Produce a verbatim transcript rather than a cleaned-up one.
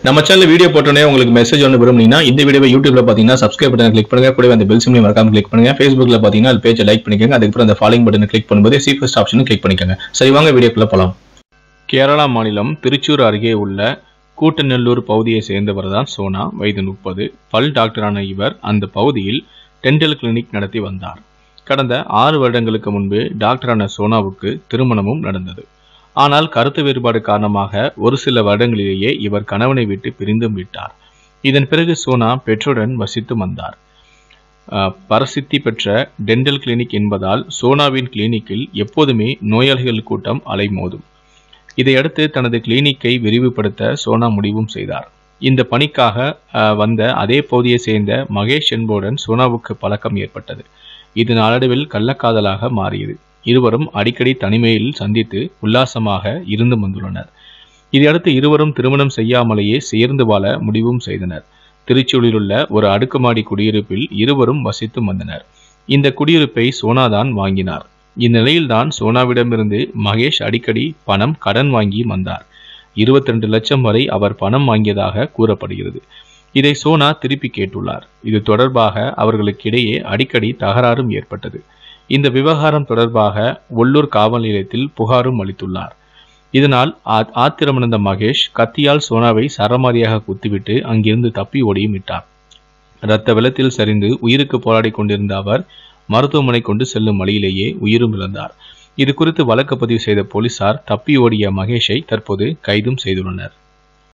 நம்ம channel video போட்டோனே உங்களுக்கு message ஒன்று விரும்புனீங்கன்னா இந்த வீடியோவை யூடியூப்ல பாத்தீங்கன்னா சப்ஸ்கிரைப் பட்டனை கிளிக் பண்ணுங்க, கூடவே அந்த பெல் சிம்பலையும் மறக்காம கிளிக் பண்ணுங்க. Facebookல பாத்தீங்கன்னா அது பேஜை லைக் பண்ணிக்கோங்க, அதுக்கப்புறம் அந்த ஃபாலோயிங் பட்டனை கிளிக் பண்ணும்போது சி ஃபர்ஸ்ட் ஆப்ஷனும் கிளிக் பண்ணிக்கோங்க. சரி வாங்க வீடியோக்குள்ள போலாம். கேரளா மாநிலம் திருச்சூர் அருகே உள்ள கூட்டநல்லூர் பகுதியை சேர்ந்தவர் தான் சோனா. வயது முப்பது. பல் டாக்டரான இவர் அந்த பகுதியில் டென்டல் கிளினிக் நடத்தி வந்தார். கடந்த ஆறு வருடங்களுக்கு முன்பு டாக்டரான சோனாவுக்கு திருமணமும் நடந்தது. ஆனால் கருத்து வேறுபாடு காரணமாக ஒரு சில வருடங்களிலேயே இவர் கணவனை விட்டு பிரிந்தும் விட்டார். இதன் பிறகு சோனா பெற்றோருடன் வசித்து வந்தார். பரசித்தி பெற்ற டென்டல் கிளினிக் என்பதால் சோனாவின் கிளினிக்கில் எப்போதுமே நோயாளிகள் கூட்டம் அலைமோதும். இதையடுத்து தனது கிளினிக்கை விரிவுபடுத்த சோனா முடிவும் செய்தார். இந்த பணிக்காக வந்த அதே பகுதியை சேர்ந்த மகேஷ் என்பவருடன் சோனாவுக்கு பழக்கம் ஏற்பட்டது. இது நாளடைவில் கள்ளக்காதலாக மாறியது. இருவரும் அடிக்கடி தனிமையில் சந்தித்து உல்லாசமாக இருந்து வந்துள்ளனர். இதையடுத்து இருவரும் திருமணம் செய்யாமலேயே சேர்ந்து வாழ முடிவும் செய்தனர். திருச்சூரில் உள்ள ஒரு அடுக்குமாடி குடியிருப்பில் இருவரும் வசித்து வந்தனர். இந்த குடியிருப்பை சோனாதான் வாங்கினார். இந்நிலையில்தான் சோனாவிடமிருந்து மகேஷ் அடிக்கடி பணம் கடன் வாங்கி வந்தார். இருபத்தி ரெண்டு லட்சம் வரை அவர் பணம் வாங்கியதாக கூறப்படுகிறது. இதை சோனா திருப்பி கேட்டுள்ளார். இது தொடர்பாக அவர்களுக்கிடையே அடிக்கடி தகராறும் ஏற்பட்டது. இந்த விவகாரம் தொடர்பாக ஒல்லூர் காவல் நிலையத்தில் புகாரும் அளித்துள்ளார். இதனால் ஆத்திரமடைந்த மகேஷ் கத்தியால் சோனாவை சரமாரியாக குத்திவிட்டு அங்கிருந்து தப்பி ஓடியும் விட்டார். இரத்த வெள்ளத்தில் சரிந்து உயிருக்கு போராடி கொண்டிருந்த அவர் மருத்துவமனை கொண்டு செல்லும் வழியிலேயே உயிரும் இழந்தார். இது குறித்து வழக்கு பதிவு செய்த போலீசார் தப்பி ஓடிய மகேஷை தற்போது கைதும் செய்துள்ளனர்.